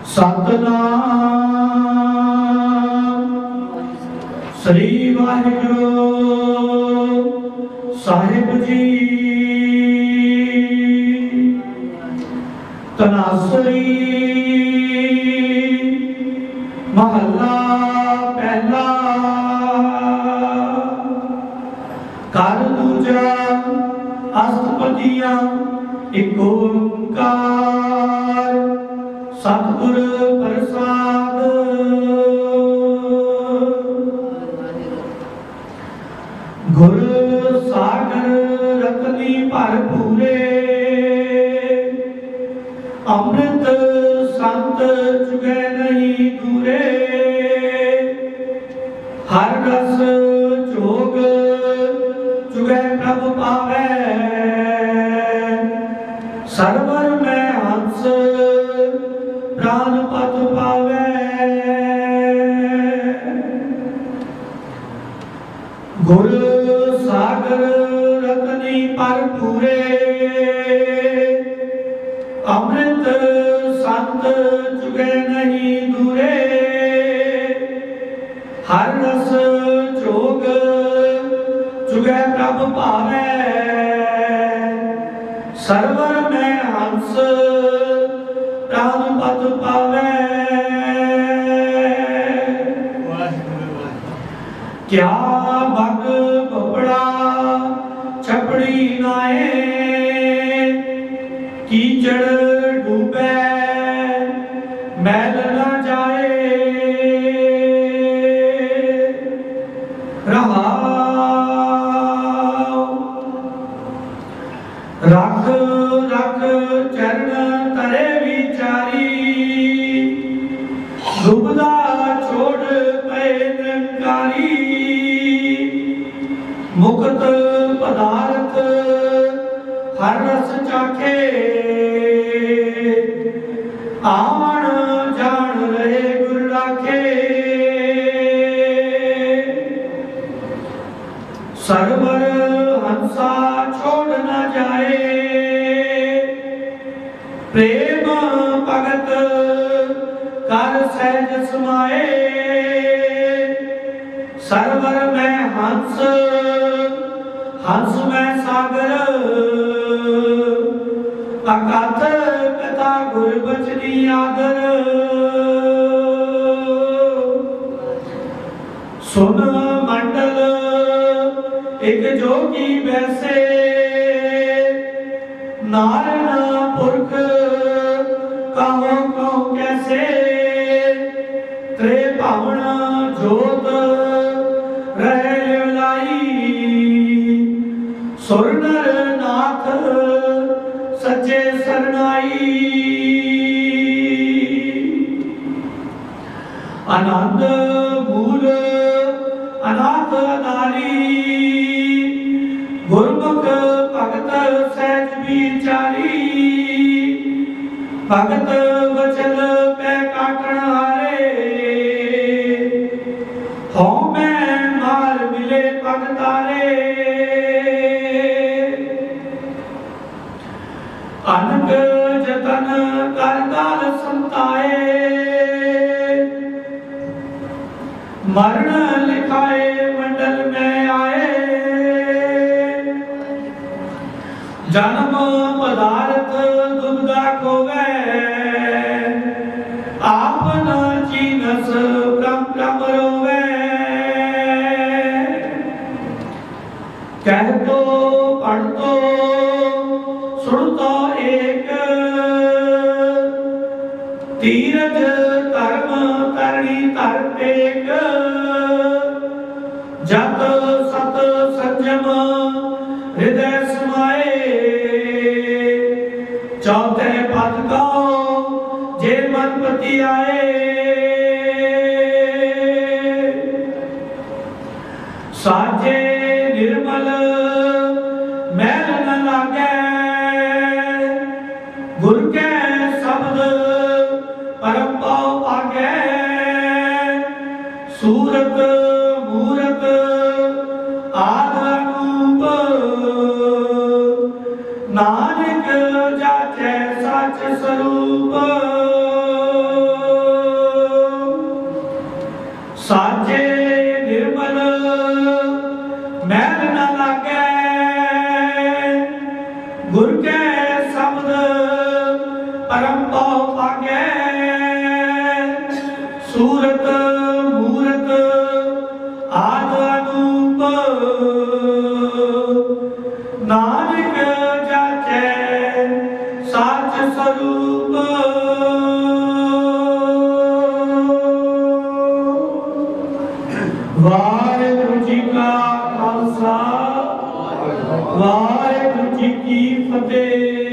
सतनाम श्री वाहिगुरु साहिब जी। तनासरी महला पहला। कर दूजा अष्टपदियां एक ओंकार सतगुर प्रसाद। गुर सागर रतनी भरपूरे अमृत संत चुगे नहीं दूरे। हर रस जोग चुगे प्रभु पावे। सरवर में हंस प्राण पद पावे। गुर सागर रतनी भरपूरे अमृत संत चुगे नहीं दूरे। हर रस जोग चुगे प्रभु पावे। सरवर में हंस प्राण पद पावे। क्या भग बपड़ा छपड़ी नाए कीचड़ डूबे मैल न जाए। रहाओ रख रख चरण तरे विचारी। डूबदा छोड़ पे निरंकारी। मुक्त पदार्थ हर रस चाखे। आवन जान रहे गुर राखे। सरवर हंसा छोड़ न जाए। प्रेम भगत कर सहज समाए। सरवर में हंस हंस में सागर। अकथ कथा गुर बचनी आदर। सुन मंडल एक जोगी वैसे। नारायण पुरख कहो कहो कैसे। त्रे पावन जोत रहे लाई। सुर नर नाथ सच्चे सरनाई। आनंद मूल अनाथ नारी। गुरमुख भगत सहज विचारी। भगत वचन पे काटन हारे। हो में मार मिले पग तारे। अनक जतन करताल संताए। मरण लिखाए मंडल में आए। जन्म पदार्थ दुबदा खोवे। आपन जीनस ब्रह्म ब्रह्म रोवे। कह तो पढ़ तो सुन तो एक। तीरथ धर्म तरणी तर टेक। जत सत संयम हृदय समाए। चौथे पद को जे मनपति आए। साजे निर्मल मैल न लागे। गुर के शब्द परम पाव पागे। सूरत मूरत आद अनूप। नानक जाचे सच स्वरूप। गुर के शब्द परम पाव पागे सूरत मूरत आद अनूप नानक जाचे साच स्वरूप वाहेगुरु जी का खालसा वाहेगुरु जी की फतेह।